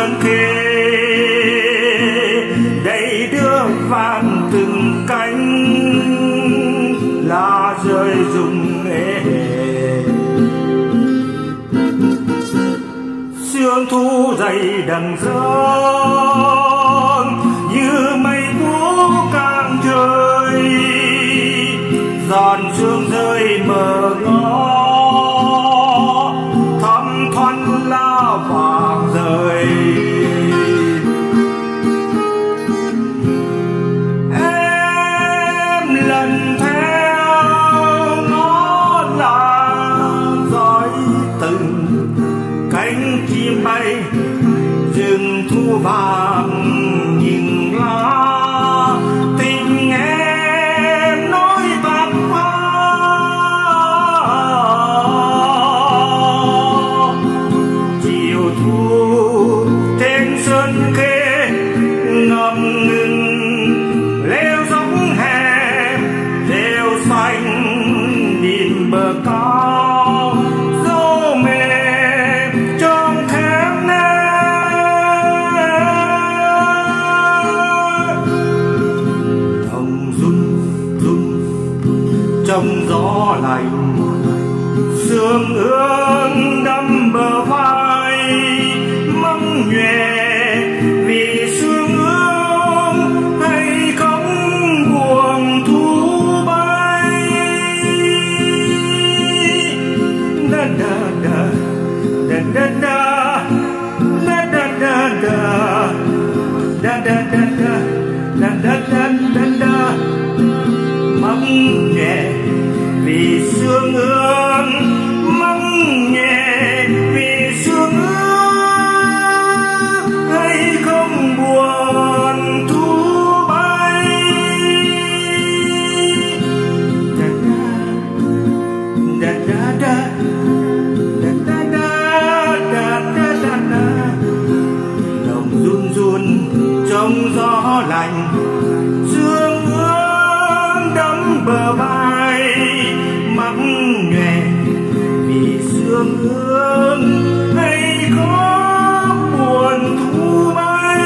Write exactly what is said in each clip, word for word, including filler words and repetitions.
sơn khê, đầy đưa vàng từng cánh lá rơi rụng ê hề. Sương thu dày đằng giông như mây cũ càng trời, giòn sương rơi mờ ngó thăm thoăn lá vàng rơi. Em lần theo nó là dõi từng cánh chim bay rừng thu vàng nhìn lá tình em nói bạc hoa. Chiều thu trên sơn khê ngập ngừng leo giống hè rêu xanh nhìn bờ cao dâu mềm trong khép nét. Đồng run run trong gió lạnh, sương ương đâm bờ vai mong nhòe vì sương ương hay không buồn thu bay. Da da da da da da da da da da da da da da da da da. Mong nhẹ vì sương ương, mong nhẹ vì sương ương hay không buồn thu bay. Da da da da da da da da da da da. Lòng run run trong gió lạnh, sương ương đắm bờ vai mắc nhòe vì sương ương hay có buồn thu bay.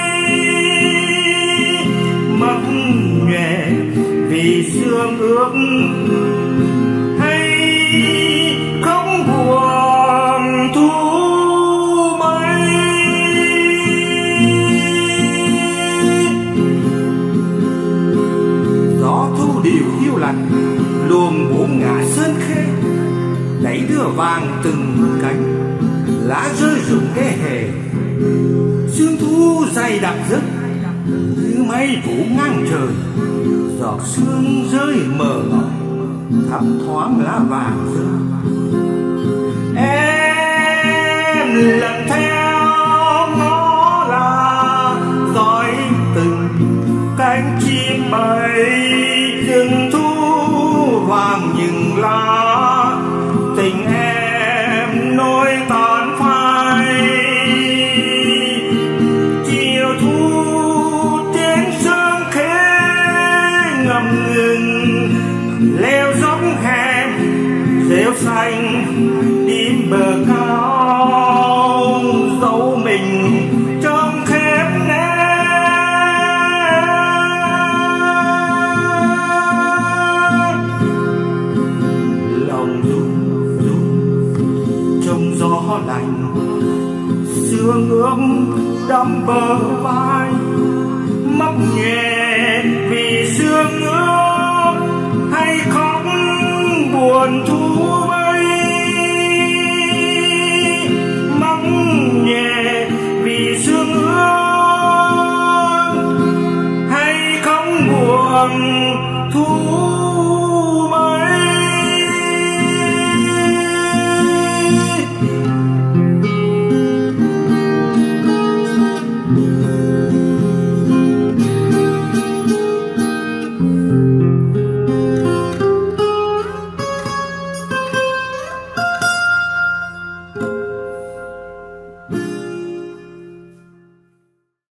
Mắc nhòe vì sương ương hay không buồn thu bay. Gió thu điều hiu lạnh luồng bốn ngả sơn khê, đẩy đưa vàng từng cánh lá rơi rụng ê hề. Sương thu dày đặc giấc như mây phủ ngang trời, giọt sương rơi mờ ngỏi thấp thoáng lá vàng rơi. Em lần theo nó là dõi từng cánh chim bay rừng thu vàng những lá tình em nỗi tàn phai. Chiều thu trên sơn khê ngập ngừng leo dốc hẹp rêu xanh đi bờ cao dấu mình trong khép nét. Gió lạnh sương ương đắm bờ vai móc nhẹ vì sương ương hay khóc buồn thu bay. Móc nhẹ vì sương ương hay không buồn thu